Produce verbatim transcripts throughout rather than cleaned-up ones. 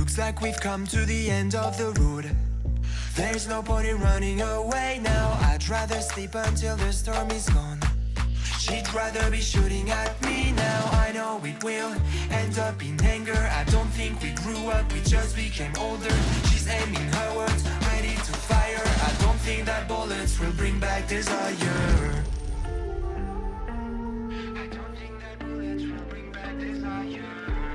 Looks like we've come to the end of the road. There's no point in running away now. I'd rather sleep until the storm is gone. She'd rather be shooting at me now. I know it will end up in anger. I don't think we grew up, we just became older. She's aiming her words, ready to fire. I don't think that bullets will bring back desire. I don't think that bullets will bring back desire.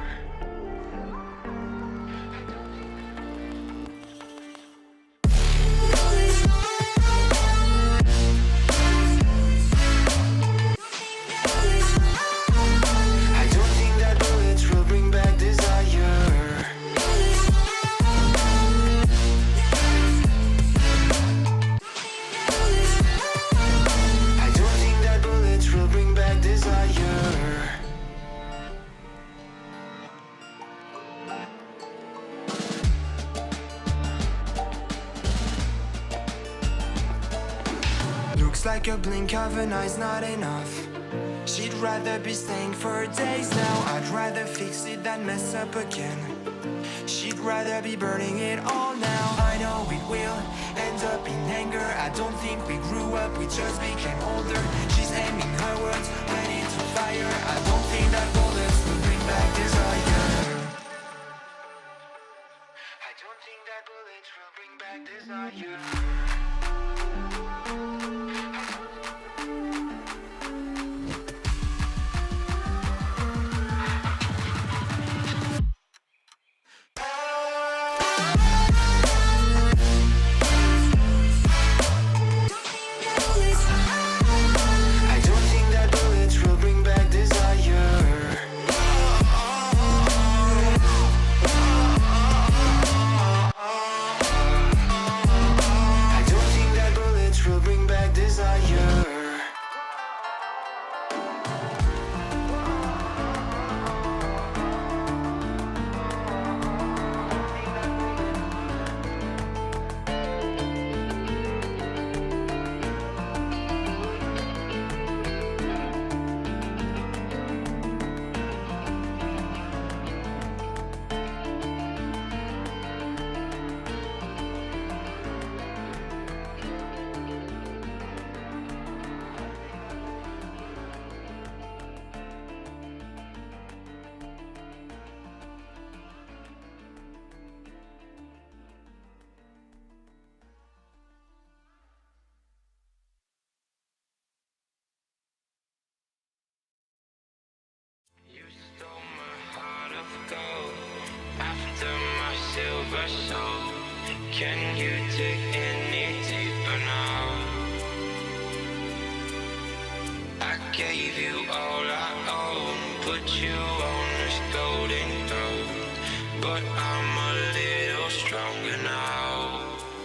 Looks like a blink of an eye's not enough. She'd rather be staying for days now. I'd rather fix it than mess up again. She'd rather be burning it all now. I know it will end up in anger. I don't think we grew up, we just became older. She's aiming her words, ready to fire. I don't think that bullets will bring back desire. I don't think that bullets will bring back desire. Soul. Can you dig any deeper now? I gave you all I own, put you on this golden throne, but I'm a little stronger now.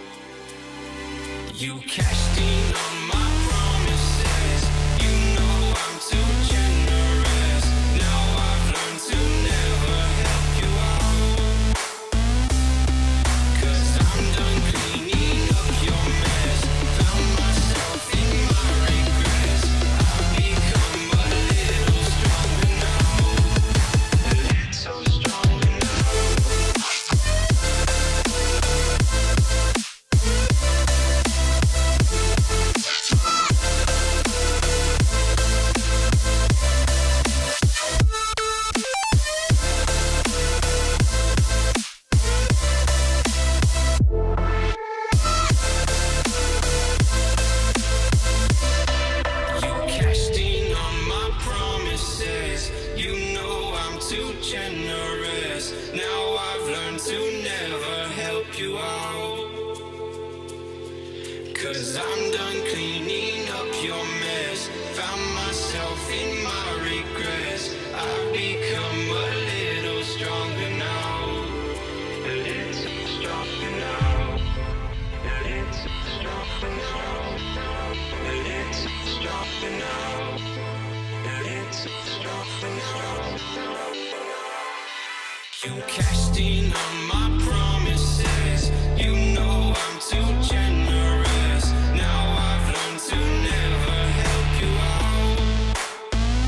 You cashed in on my promises. You know I'm too generous. Now I've learned to never help you out, 'cause I'm done cleaning up your mess. Found myself in my regrets. I've become a little stronger now. A little stronger now. Generous. Now I've learned to never help you out, 'cause I'm done cleaning up your mess. Found myself in my regrets. I've become a little stronger now. A little stronger now. A little stronger now. A little stronger now. A little stronger now. You cashed in on my promises. You know I'm too generous. Now I've learned to never help you out,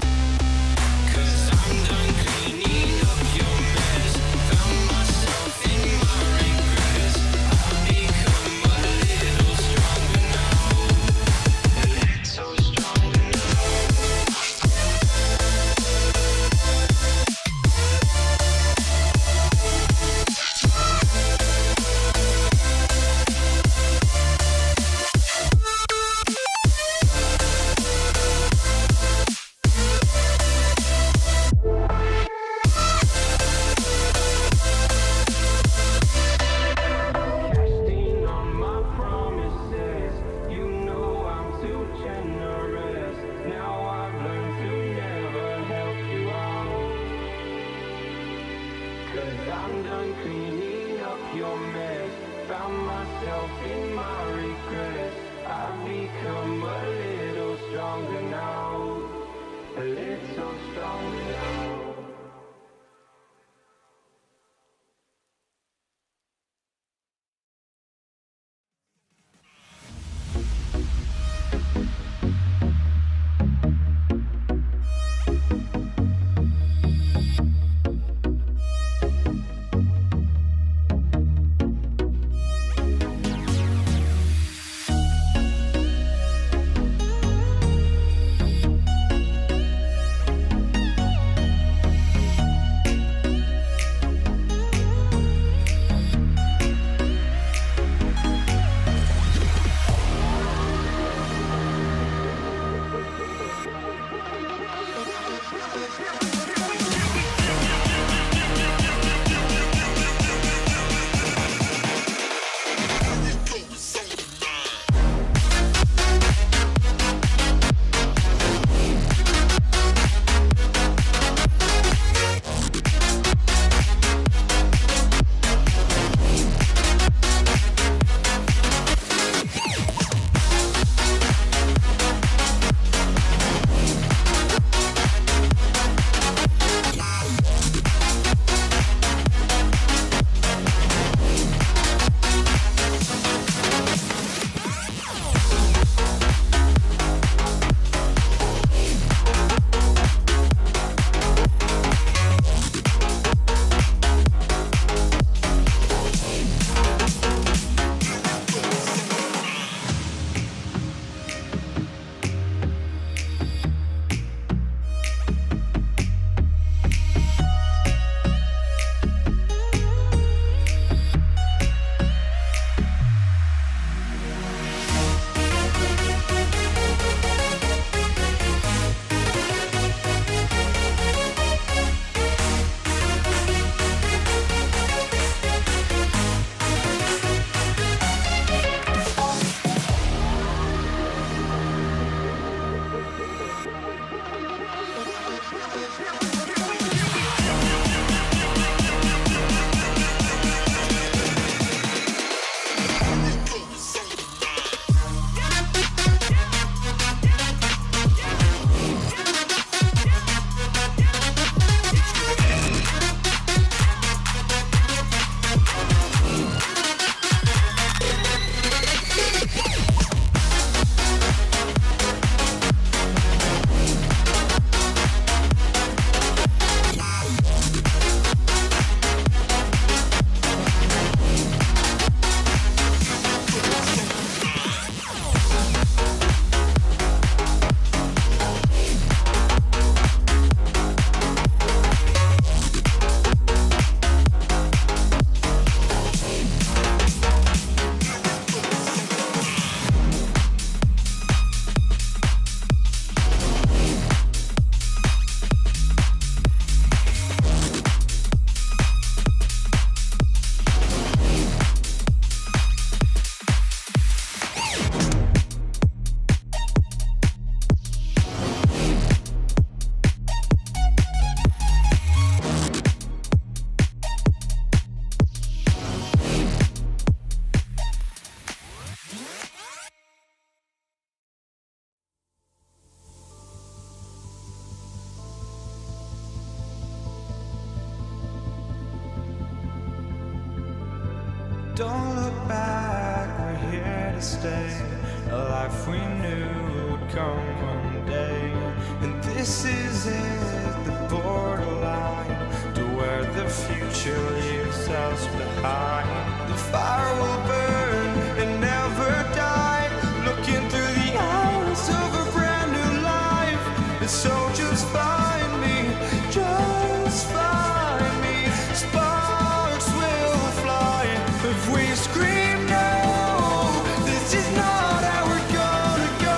'cause I'm done cleaning up your mess. Found myself in your mess. Found myself in my regrets. I've become a little stronger now, a little stronger now. Don't look back, we're here to stay. A life we knew would come one day. And this is it, the borderline to where the future leaves us behind. The fire will burn and never die, looking through the eyes of a brand new life. And so just find me, just find me. Sparks will fly if we scream no. This is not how we're gonna go.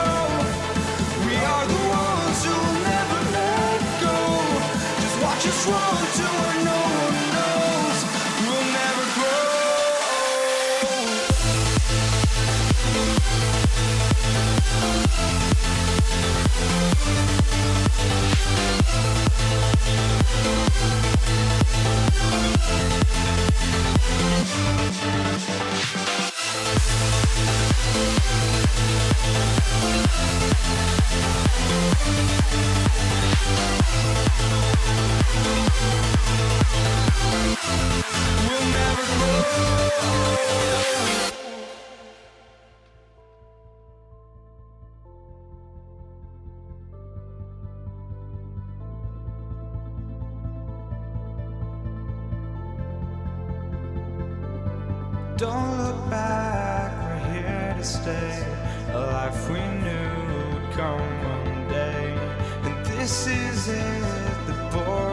We are the ones who will never let go. Just watch us run to where no one knows. We'll never grow. We'll Don't look back, we're here to stay. A life we knew would come one day. And this is it, the boring